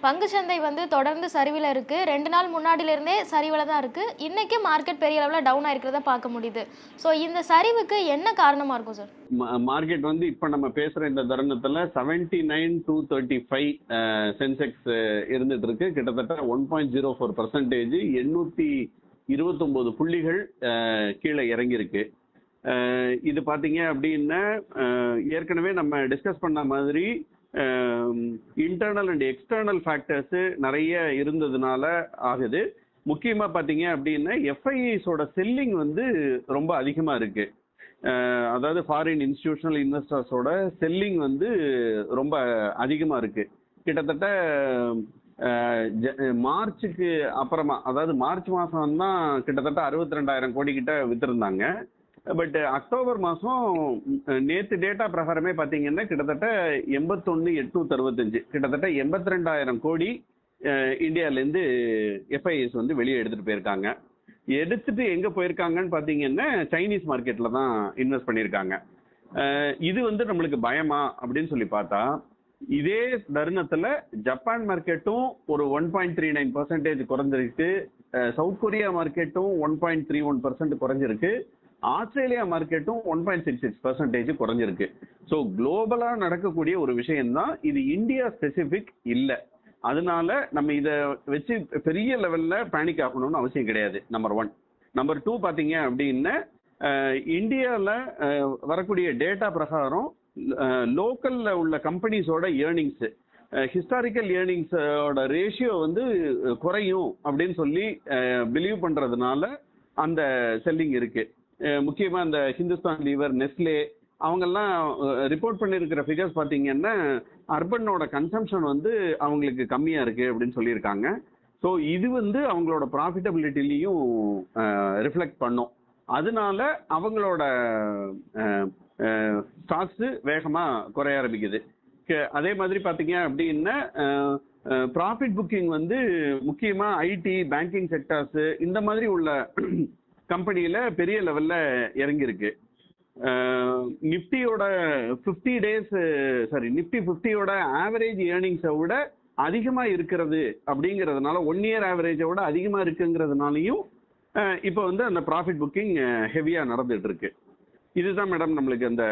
பங்கு சந்தை வந்து தொடர்ந்து சரிவில் இருக்கு. 2 நாள் முன்னாடியிலிருந்தே சரிவில் தான் இருக்கு. இன்னைக்கு மார்க்கெட் பெரிய அளவில் டவுன் ஆயிருக்கிறத பார்க்க முடியுது. ஸோ இந்த சரிவுக்கு என்ன காரணமா இருக்கும் சார்? மார்க்கெட் வந்து இப்ப நம்ம பேசுற இந்த தருணத்துல 79,235 சென்செக்ஸ் இருந்துட்டு இருக்கு. கிட்டத்தட்ட 1.04% 829 புள்ளிகள் கீழே இறங்கியிருக்கு. இது பாத்தீங்க அப்படின்னா ஏற்கனவே நம்ம டிஸ்கஸ் பண்ண மாதிரி இன்டர்னல் அண்ட் எக்ஸ்டர்னல் ஃபேக்டர்ஸ் நிறைய இருந்ததுனால ஆகுது. முக்கியமா பாத்தீங்க அப்படின்னா எஃப்ஐஐஸோட செல்லிங் வந்து ரொம்ப அதிகமா இருக்கு. அதாவது ஃபாரின் இன்ஸ்டிடியூஷனல் இன்வெஸ்டர்ஸோட செல்லிங் வந்து ரொம்ப அதிகமா இருக்கு. கிட்டத்தட்ட மார்ச்சுக்கு அப்புறமா, அதாவது மார்ச் மாசம் தான் கிட்டத்தட்ட 62,000 கோடி கிட்ட வித்திருந்தாங்க. பட் அக்டோபர் மாசம் நேத்து டேட்டா பிரகாரமே பாத்தீங்கன்னா கிட்டத்தட்ட 81,865 கிட்டத்தட்ட 82,000 கோடி இந்தியால இருந்து எஃப்ஐஎஸ் வந்து வெளியே எடுத்துட்டு போயிருக்காங்க. எடுத்துட்டு எங்க போயிருக்காங்கன்னு பாத்தீங்கன்னா சைனீஸ் மார்க்கெட்ல தான் இன்வெஸ்ட் பண்ணியிருக்காங்க. இது வந்து நம்மளுக்கு பயமா அப்படின்னு சொல்லி பார்த்தா, இதே தருணத்துல ஜப்பான் மார்க்கெட்டும் ஒரு 1.39% குறைஞ்சிருக்கு. சவுத் கொரியா மார்க்கெட்டும் 1.31% குறைஞ்சிருக்கு. ஆஸ்திரேலியா மார்க்கெட்டும் 1.66% குறைஞ்சிருக்கு. ஸோ குளோபலா நடக்கக்கூடிய ஒரு விஷயம்தான் இது, இந்தியா ஸ்பெசிபிக் இல்லை. அதனால நம்ம இதை வச்சு பெரிய லெவல்ல பேனிக் ஆகணும்னு அவசியம் கிடையாது. நம்பர் 1. நம்பர் 2 பாத்தீங்க அப்படின்னா இந்தியாவில் வரக்கூடிய டேட்டா பிரகாரம் லோக்கல்ல உள்ள கம்பெனிஸோட ஏர்னிங்ஸ், ஹிஸ்டாரிக்கல் ஏர்னிங்ஸோட ரேஷியோ வந்து குறையும் அப்படின்னு சொல்லி பிலீவ் பண்றதுனால அந்த செல்லிங் இருக்கு. முக்கியமா இந்த ஹிந்துஸ்தான் லீவர், நெஸ்லே அவங்கெல்லாம் ரிப்போர்ட் பண்ணியிருக்கிற ஃபிகர்ஸ் பார்த்தீங்கன்னா அர்பனோட கன்சம்ஷன் வந்து அவங்களுக்கு கம்மியா இருக்கு அப்படின்னு சொல்லியிருக்காங்க. ஸோ இது வந்து அவங்களோட ப்ராஃபிட்டபிலிட்டிலையும் ரிஃப்ளெக்ட் பண்ணும். அதனால அவங்களோட ஸ்டாக்ஸ் வேகமா குறைய ஆரம்பிக்குது. அதே மாதிரி பார்த்தீங்க அப்படின்னா ப்ராஃபிட் புக்கிங் வந்து முக்கியமா ஐடி, பேங்கிங் செக்டர்ஸ் இந்த மாதிரி உள்ள கம்பெனியில பெரிய லெவல்ல இறங்கியிருக்கு. நிப்டியோட 50 டேஸ் நிப்டி 50யோட ஆவரேஜ் ஏர்னிங்ஸை விட அதிகமா இருக்கிறது அப்படிங்கிறதுனால, 1 இயர் ஆவரேஜை விட அதிகமா இருக்குங்கிறதுனாலையும் இப்போ வந்து அந்த ப்ராஃபிட் புக்கிங் ஹெவியா நடந்துட்டு இருக்கு. இதுதான் மேடம் நம்மளுக்கு அந்த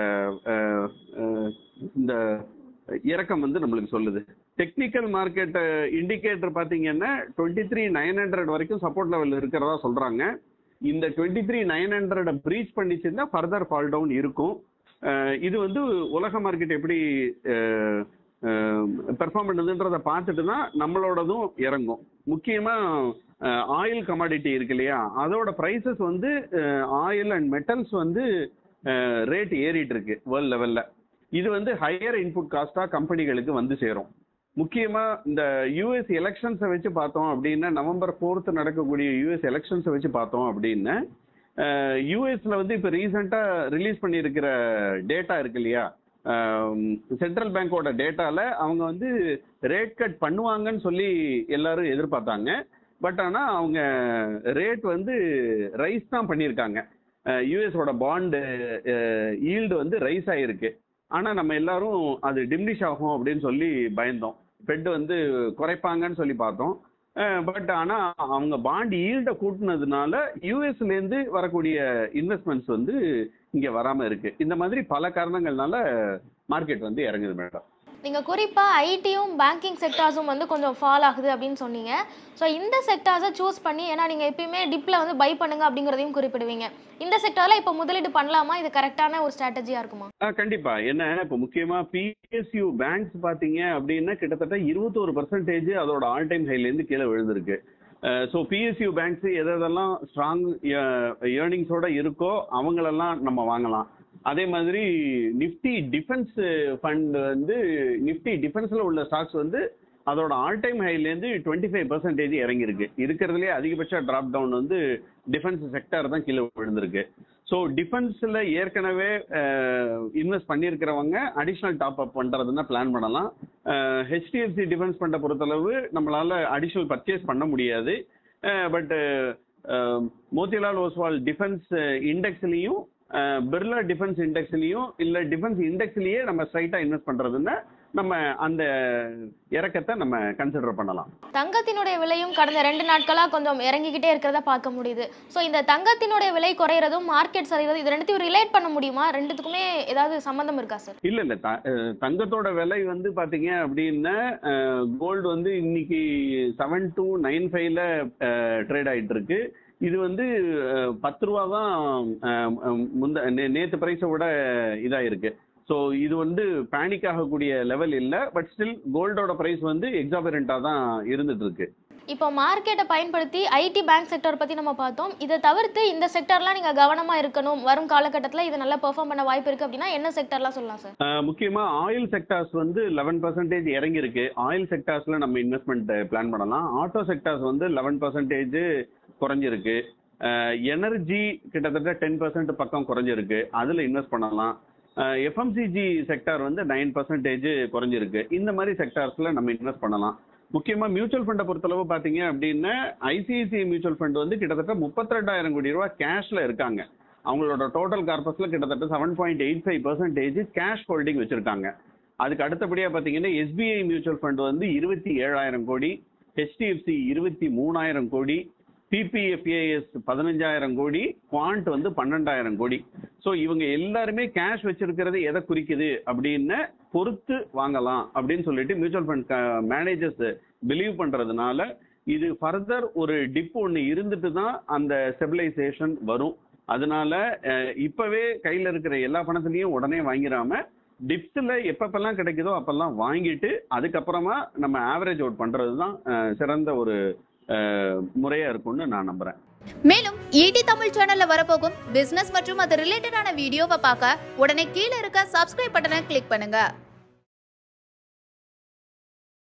இந்த இறக்கம் வந்து நம்மளுக்கு சொல்லுது. டெக்னிக்கல் மார்க்கெட் இண்டிகேட்டர் பாத்தீங்கன்னா 23,900 வரைக்கும் சப்போர்ட் லெவல் இருக்கிறதா சொல்றாங்க. இந்த 23,900 பிரீச் பண்ணிச்சுன்னா ஃபர்தர் ஃபால் டவுன் இருக்கும். இது வந்து உலக மார்க்கெட் எப்படி பெர்ஃபார்ம் பண்ணுதுன்றத பார்த்துட்டு தான் நம்மளோடதும் இறங்கும். முக்கியமா ஆயில் கமாடிட்டி இருக்கு இல்லையா, அதோட பிரைசஸ் வந்து ஆயில் அண்ட் மெட்டல்ஸ் வந்து ரேட் ஏறிட்டு இருக்கு வேர்ல்ட் லெவல்ல. இது வந்து ஹையர் இன்புட் காஸ்டா கம்பெனிகளுக்கு வந்து சேரும். முக்கியமா இந்த யூஎஸ் எலெக்ஷன்ஸை வச்சு பார்த்தோம் அப்படின்னா, நவம்பர் 4th நடக்கக்கூடிய யூஎஸ் எலெக்ஷன்ஸை வச்சு பார்த்தோம் அப்படின்னா, யூஎஸ்ல வந்து இப்போ ரீசெண்டா ரிலீஸ் பண்ணியிருக்கிற டேட்டா இருக்கு இல்லையா, சென்ட்ரல் பேங்கோட டேட்டால அவங்க வந்து ரேட் கட் பண்ணுவாங்கன்னு சொல்லி எல்லாரும் எதிர்பார்த்தாங்க. பட் ஆனால் அவங்க ரேட் வந்து ரைஸ் தான் பண்ணியிருக்காங்க. யூஎஸோட பாண்டு ஈல்டு வந்து ரைஸ் ஆகிருக்கு. ஆனால் நம்ம எல்லாரும் அது டிம்னிஷ் ஆகும் அப்படின்னு சொல்லி பயந்தோம். ஃபெட் வந்து குறைப்பாங்கன்னு சொல்லி பார்த்தோம். பட் ஆனால் அவங்க பாண்ட் ஈல்டை கூட்டினதுனால யூஎஸ்லேருந்து வரக்கூடிய இன்வெஸ்ட்மெண்ட்ஸ் வந்து இங்கே வராமல் இருக்கு. இந்த மாதிரி பல காரணங்கள்னால மார்க்கெட் வந்து இறங்குது மேடம். நீங்கள் குறிப்பாக ஐடியும் பேங்கிங் செக்டார்ஸும் வந்து கொஞ்சம் ஃபால் ஆகுது அப்படின்னு சொன்னீங்க. ஸோ இந்த செக்டார்ஸை சூஸ் பண்ணி, ஏன்னா நீங்கள் எப்பயுமே டிப்பில் வந்து பை பண்ணுங்க அப்படிங்கிறதையும் குறிப்பிடுவீங்க. இந்த செக்டாரில் இப்போ முதலீடு பண்ணலாமா? இது கரெக்டான ஒரு ஸ்ட்ராட்டஜியாக இருக்குமா? கண்டிப்பாக. என்ன இப்போ முக்கியமாக பிஎஸ்யூ பேங்க்ஸ் பார்த்தீங்க அப்படின்னா கிட்டத்தட்ட 21% அதோட ஆல் டைம் ஹைலேருந்து கீழே விழுந்திருக்கு. ஸோ பிஎஸ்யூ பேங்க்ஸ் எதெல்லாம் ஸ்ட்ராங் ஏர்னிங்ஸோட இருக்கோ அவங்களெல்லாம் நம்ம வாங்கலாம். அதே மாதிரி நிஃப்டி டிஃபென்ஸ் ஃபண்ட் வந்து நிஃப்டி டிஃபென்ஸ்ல உள்ள ஸ்டாக்ஸ் வந்து அதோட ஆல் டைம் ஹைலேருந்து 25% இறங்கியிருக்கு. இருக்கிறதுலே அதிகபட்ச டிராப் டவுன் வந்து டிஃபென்ஸ் செக்டர் தான் கீழே விழுந்திருக்கு. ஸோ டிஃபென்ஸில் ஏற்கனவே இன்வெஸ்ட் பண்ணியிருக்கிறவங்க அடிஷ்னல் டாப் அப் பண்ணுறதுன்னா பிளான் பண்ணலாம். ஹெச்டிஎஃப்சி டிஃபென்ஸ் ஃபண்டை பொறுத்தளவு நம்மளால அடிஷ்னல் பர்ச்சேஸ் பண்ண முடியாது. பட் மோதிலால் ஓஸ்வால் டிஃபென்ஸ் இண்டெக்ஸ்லையும் பிர்லா டிஃபென்ஸ் இண்டெக்ஸ்லையும் இல்லை டிஃபென்ஸ் இண்டெக்ஸ்லேயே நம்ம ஸ்ட்ரைட்டாக இன்வெஸ்ட் பண்ணுறதுன்னா நம்ம அந்த இறக்கத்தை நம்ம கன்சிடர் பண்ணலாம். தங்கத்தினுடைய விலையும் கடந்த 2 நாட்களா கொஞ்சம் இறங்கிக்கிட்டே இருக்கிறத பார்க்க முடியுது. ஸோ இந்த தங்கத்தினுடைய விலை குறையிறதும் மார்க்கெட் சரிகிறதும் இது ரெண்டுத்தையும் ரிலேட் பண்ண முடியுமா? ரெண்டுத்துக்குமே ஏதாவது சம்பந்தம் இருக்கா சார்? இல்ல தங்கத்தோட விலை வந்து பாத்தீங்க அப்படின்னா கோல்டு வந்து இன்னைக்கு 7295ல ட்ரேட் ஆயிட்டு இருக்கு. இது வந்து 10 ரூபா தான் நேத்து பிரைஸை விட இதா இருக்கு. ஸோ இது வந்து பேனிக் ஆகக்கூடிய லெவல் இல்லை. பட் ஸ்டில் கோல்டோட பிரைஸ் வந்து எக்ஸாபரண்டா தான் இருந்துட்டு இருக்கு. இப்போ மார்க்கெட்டை பயன்படுத்தி ஐடி பேங்க் செக்டர் பத்தி நம்ம பார்த்தோம். இதை தவிர்த்து இந்த செக்டர்லாம் நீங்க கவனமா இருக்கணும், வரும் காலகட்டத்தில் இது நல்லா பெர்ஃபார்ம் பண்ண வாய்ப்பு இருக்கு அப்படின்னா என்ன செக்டர்லாம் சொல்லலாம் சார்? முக்கியமா ஆயில் செக்டார்ஸ் வந்து 11% இறங்கி இருக்கு. ஆயில் செக்டார்ஸ்ல நம்ம இன்வெஸ்ட்மெண்ட் பிளான் பண்ணலாம். ஆட்டோ செக்டார்ஸ் வந்து 11% குறைஞ்சிருக்கு. எனர்ஜி கிட்டத்தட்ட 10% பக்கம் குறைஞ்சிருக்கு, அதுல இன்வெஸ்ட் பண்ணலாம். எஃப்எம்சிஜி செக்டார் வந்து 9% குறைஞ்சிருக்கு. இந்த மாதிரி செக்டார்ஸ்ல நம்ம இன்வெஸ்ட் பண்ணலாம். முக்கியமா மியூச்சுவல் ஃபண்டை பொறுத்தளவு பாத்தீங்க அப்படின்னா ஐசிஐசிஐ மியூச்சுவல் ஃபண்ட் வந்து கிட்டத்தட்ட 32,000 கோடி ரூபாய் கேஷ்ல இருக்காங்க. அவங்களோட டோட்டல் கார்பஸ்ல கிட்டத்தட்ட 7.85% கேஷ் ஹோல்டிங் வச்சிருக்காங்க. அதுக்கு அடுத்தபடியா பாத்தீங்கன்னா எஸ்பிஐ மியூச்சுவல் ஃபண்ட் வந்து 27,000 கோடி, ஹெச்டிஎஃப்சி 23,000 கோடி, பிபிஎஃப்ஏஎஸ் 15,000 கோடி, குவாண்ட் வந்து 12,000 கோடி. ஸோ இவங்க எல்லாருமே கேஷ் வச்சிருக்கிறது எதை குறிக்குது அப்படின்னு பொறுத்து வாங்கலாம் அப்படின்னு சொல்லிட்டு மியூச்சுவல் ஃபண்ட் மேனேஜர்ஸ் பிலீவ் பண்றதுனால இது ஃபர்தர் ஒரு டிப் ஒன்று இருந்துட்டு தான் அந்த ஸ்டெபிலைசேஷன் வரும். அதனால இப்பவே கையில இருக்கிற எல்லா பணத்திலையும் உடனே வாங்கிடாம டிப்ஸ்ல எப்பப்பெல்லாம் கிடைக்குதோ அப்பெல்லாம் வாங்கிட்டு அதுக்கப்புறமா நம்ம ஆவரேஜ் அவுட் பண்றது தான் சிறந்த ஒரு முறையா இருக்கும்னு நான் நம்புறேன். மேலும் ஈடி தமிழ் சேனல்ல வரப்போகும் பிசினஸ் மற்றும் அது ரிலேட்டடான வீடியோவை பார்க்க உடனே கீழே இருக்க சப்ஸ்கிரைப் பட்டனை கிளிக் பண்ணுங்க.